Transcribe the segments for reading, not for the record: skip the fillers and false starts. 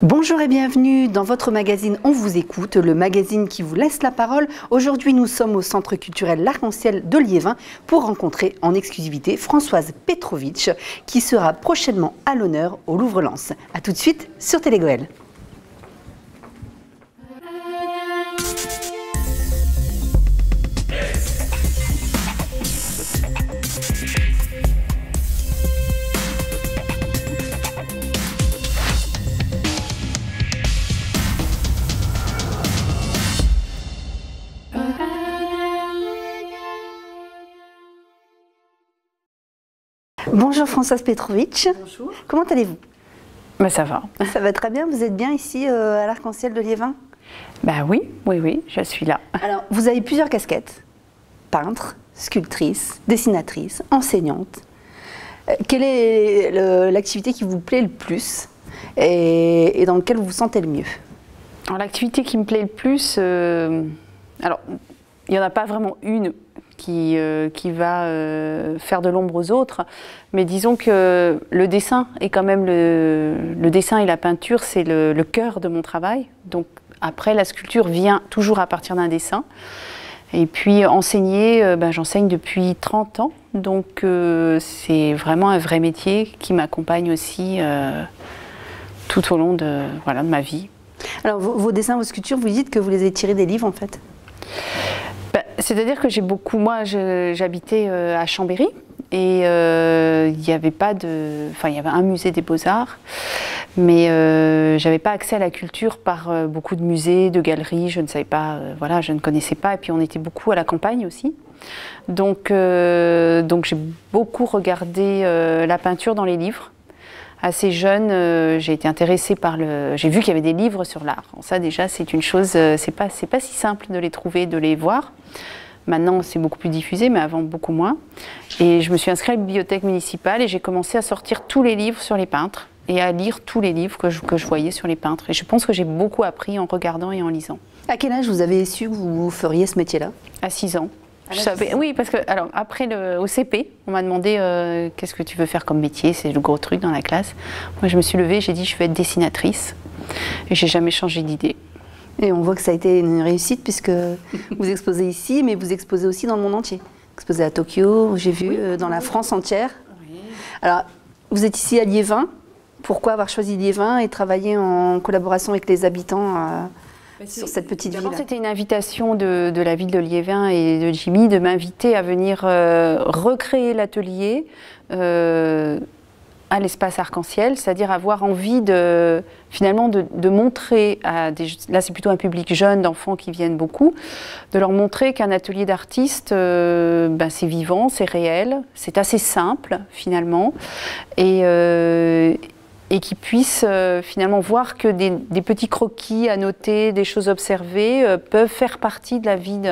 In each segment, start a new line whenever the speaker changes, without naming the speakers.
Bonjour et bienvenue dans votre magazine On vous écoute, le magazine qui vous laisse la parole. Aujourd'hui, nous sommes au Centre culturel L'Arc-en-Ciel de Liévin pour rencontrer en exclusivité Françoise Petrovic qui sera prochainement à l'honneur au Louvre-Lens. A tout de suite sur Télégoël. Bonjour Françoise Petrovic.
Bonjour.
Comment allez-vous?
Ça va.
Ça va très bien, vous êtes bien ici à l'Arc-en-Ciel de Liévin?
Oui, je suis là.
Alors, vous avez plusieurs casquettes, peintre, sculptrice, dessinatrice, enseignante. Quelle est l'activité qui vous plaît le plus et dans laquelle vous vous sentez le mieux?
Alors l'activité qui me plaît le plus, alors il n'y en a pas vraiment une qui va faire de l'ombre aux autres, mais disons que le dessin est quand même le dessin et la peinture, c'est le cœur de mon travail. Donc après, la sculpture vient toujours à partir d'un dessin. Et puis enseigner, j'enseigne depuis 30 ans, donc c'est vraiment un vrai métier qui m'accompagne aussi tout au long de ma vie.
Alors vos dessins, vos sculptures, vous dites que vous les avez tirés des livres en fait?
C'est-à-dire que j'ai beaucoup, moi j'habitais à Chambéry et il y avait un musée des Beaux-Arts, mais j'avais pas accès à la culture par beaucoup de musées, de galeries, je ne savais pas, je ne connaissais pas, et puis on était beaucoup à la campagne aussi. Donc j'ai beaucoup regardé la peinture dans les livres. Assez jeune, j'ai été intéressée par j'ai vu qu'il y avait des livres sur l'art. Ça déjà, c'est une chose, c'est pas si simple de les trouver, de les voir. Maintenant, c'est beaucoup plus diffusé, mais avant, beaucoup moins. Et je me suis inscrite à la bibliothèque municipale et j'ai commencé à sortir tous les livres sur les peintres et à lire tous les livres que je voyais sur les peintres. Et je pense que j'ai beaucoup appris en regardant et en lisant.
À quel âge vous avez su que vous feriez ce métier-là?
À 6 ans. Oui, parce que après au CP, on m'a demandé qu'est-ce que tu veux faire comme métier, c'est le gros truc dans la classe. Moi, je me suis levée, j'ai dit je veux être dessinatrice, et j'ai jamais changé d'idée.
Et on voit que ça a été une réussite puisque vous exposez ici, mais vous exposez aussi dans le monde entier. Vous exposez à Tokyo, j'ai vu, dans la France entière. Oui. Alors, vous êtes ici à Liévin. Pourquoi avoir choisi Liévin et travailler en collaboration avec les habitants sur cette petite ville?
C'était une invitation de la ville de Liévin et de Jimmy de m'inviter à venir recréer l'atelier à l'espace Arc-en-Ciel, c'est-à-dire avoir envie de montrer là c'est plutôt un public jeune, d'enfants qui viennent beaucoup, de leur montrer qu'un atelier d'artiste, c'est vivant, c'est réel, c'est assez simple finalement, et qu'ils puissent finalement voir que des petits croquis à noter, des choses observées peuvent faire partie de la vie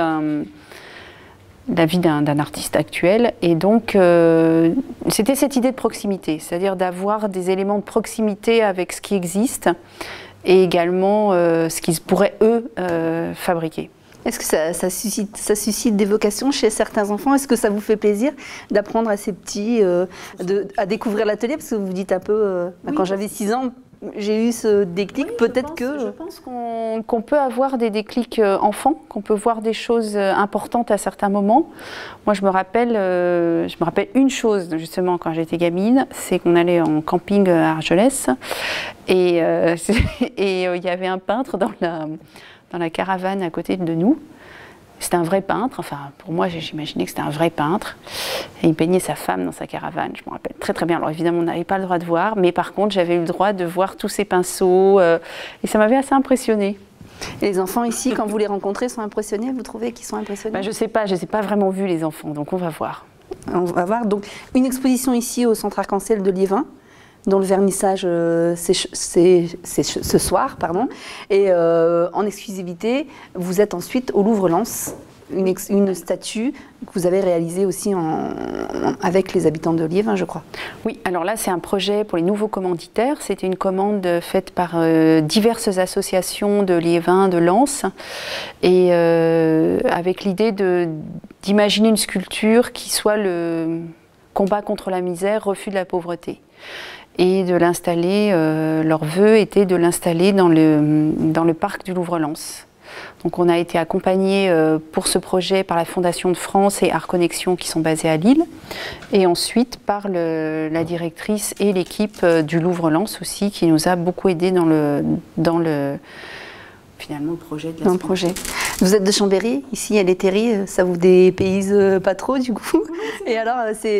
d'un artiste actuel. Et donc c'était cette idée de proximité, c'est-à-dire d'avoir des éléments de proximité avec ce qui existe et également ce qu'ils pourraient eux fabriquer.
Est-ce que ça suscite des vocations chez certains enfants? Est-ce que ça vous fait plaisir d'apprendre à ces petits à découvrir l'atelier? Parce que vous dites un peu, oui, quand j'avais 6 ans, j'ai eu ce déclic, oui, peut-être que...
Je pense qu'on peut avoir des déclics enfants, qu'on peut voir des choses importantes à certains moments. Moi, je me rappelle une chose, justement, quand j'étais gamine, c'est qu'on allait en camping à Argelès, et il y avait un peintre dans la caravane à côté de nous. C'était un vrai peintre, enfin pour moi j'imaginais que c'était un vrai peintre. Et il peignait sa femme dans sa caravane, je me rappelle très très bien. Alors évidemment on n'avait pas le droit de voir, mais par contre j'avais eu le droit de voir tous ces pinceaux et ça m'avait assez impressionnée.
Et les enfants ici, quand vous les rencontrez, sont impressionnés? Vous trouvez qu'ils sont impressionnés?
Je ne sais pas, je ne les ai pas vraiment vus les enfants, donc on va voir.
On va voir, donc une exposition ici au Centre Arc-en-Ciel de Liévin, dont le vernissage c'est ce soir, pardon. Et en exclusivité, vous êtes ensuite au Louvre-Lens, une statue que vous avez réalisée aussi avec les habitants de Liévin, je crois.
Oui, alors là c'est un projet pour les nouveaux commanditaires. C'était une commande faite par diverses associations de Liévin, de Lens, et avec l'idée d'imaginer une sculpture qui soit le combat contre la misère, refus de la pauvreté. et de l'installer, leur vœu était de l'installer dans le parc du Louvre-Lens. Donc on a été accompagné pour ce projet par la Fondation de France et Art Connexion qui sont basés à Lille, et ensuite par la directrice et l'équipe du Louvre-Lens aussi, qui nous a beaucoup aidé finalement le projet de la
projet. Vous êtes de Chambéry, ici à l'Hétairie, ça vous dépayse pas trop du coup. Et alors,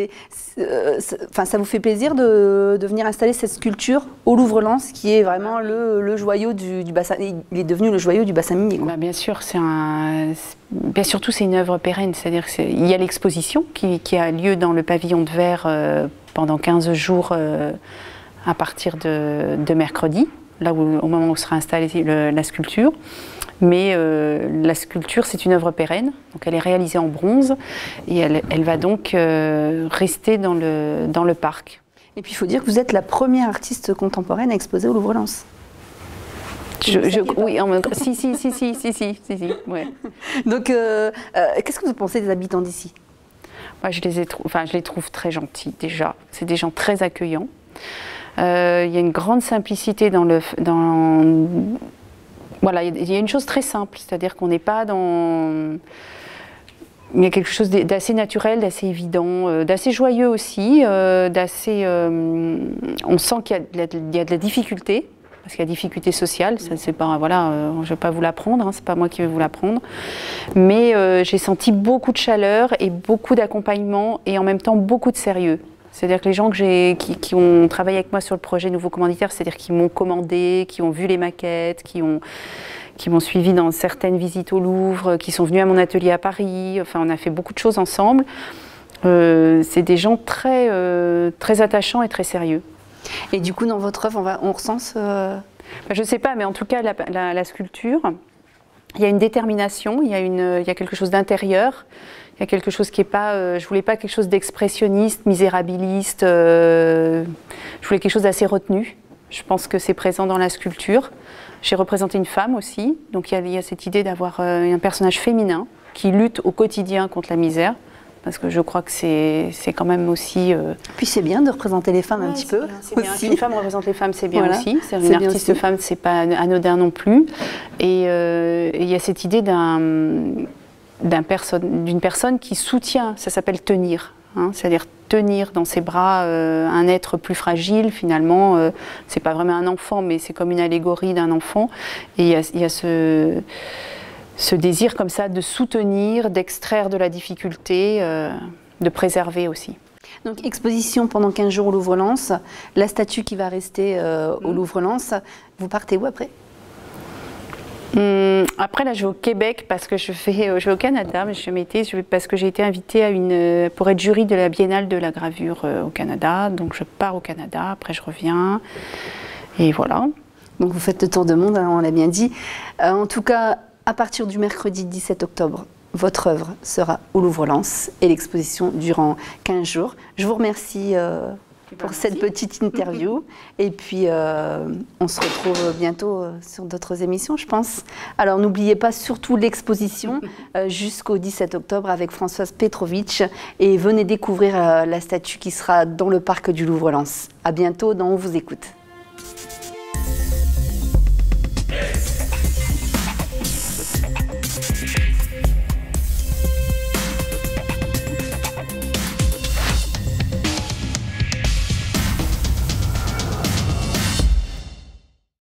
ça vous fait plaisir de venir installer cette sculpture au Louvre-Lens, qui est vraiment le joyau du bassin. Il est devenu le joyau du bassin minier.
Bah, bien sûr, surtout c'est une œuvre pérenne, c'est-à-dire qu'il y a l'exposition qui a lieu dans le pavillon de verre pendant 15 jours à partir de mercredi, là où, au moment où sera installée la sculpture. Mais la sculpture, c'est une œuvre pérenne, donc elle est réalisée en bronze et elle va donc rester dans le parc.
Et puis il faut dire que vous êtes la première artiste contemporaine à exposer au Louvre-Lens.
Oui, si, ouais.
Donc, qu'est-ce que vous pensez des habitants d'ici?
Moi, je les trouve très gentils déjà. C'est des gens très accueillants. Il y a une grande simplicité Voilà, il y a une chose très simple, c'est-à-dire qu'on n'est pas dans... Il y a quelque chose d'assez naturel, d'assez évident, d'assez joyeux aussi, d'assez... On sent qu'il y a de la difficulté, parce qu'il y a difficulté sociale, ça c'est pas... Voilà, je ne vais pas vous l'apprendre, hein, c'est pas moi qui vais vous l'apprendre. Mais j'ai senti beaucoup de chaleur et beaucoup d'accompagnement et en même temps beaucoup de sérieux. C'est-à-dire que les gens qui ont travaillé avec moi sur le projet Nouveau Commanditaire, c'est-à-dire qui m'ont commandé, qui ont vu les maquettes, qui m'ont suivi dans certaines visites au Louvre, qui sont venus à mon atelier à Paris, enfin on a fait beaucoup de choses ensemble. C'est des gens très, très attachants et très sérieux.
Et du coup, dans votre œuvre, on ressent
Je ne sais pas, mais en tout cas, la sculpture, il y a une détermination, il y a quelque chose d'intérieur. Il y a quelque chose qui n'est pas... je voulais pas quelque chose d'expressionniste, misérabiliste. Je voulais quelque chose d'assez retenu. Je pense que c'est présent dans la sculpture. J'ai représenté une femme aussi. Donc il y a cette idée d'avoir un personnage féminin qui lutte au quotidien contre la misère. Parce que je crois que c'est quand même aussi...
Puis c'est bien de représenter les femmes un petit peu.
C'est bien. Qu'une femme représente les femmes, c'est bien aussi. Une artiste femme, c'est pas anodin non plus. Et il y a cette idée d'une personne qui soutient, ça s'appelle tenir, hein, c'est-à-dire tenir dans ses bras un être plus fragile finalement, c'est pas vraiment un enfant mais c'est comme une allégorie d'un enfant, et il y a ce désir comme ça de soutenir, d'extraire de la difficulté, de préserver aussi.
Donc exposition pendant 15 jours au Louvre-Lens, la statue qui va rester au Louvre-Lens, vous partez où après ?
Après là je vais au Québec parce que je vais au Canada, mais parce que j'ai été invitée pour être jury de la Biennale de la gravure au Canada, donc je pars au Canada, après je reviens et voilà.
Donc vous faites le tour du monde, hein, on l'a bien dit. En tout cas, à partir du mercredi 17 octobre, votre œuvre sera au Louvre-Lens et l'exposition durant 15 jours. Je vous remercie pour cette petite interview. Et puis, on se retrouve bientôt sur d'autres émissions, je pense. Alors, n'oubliez pas surtout l'exposition jusqu'au 17 octobre avec Françoise Petrovitch. Et venez découvrir la statue qui sera dans le parc du Louvre-Lens. À bientôt dans On vous écoute.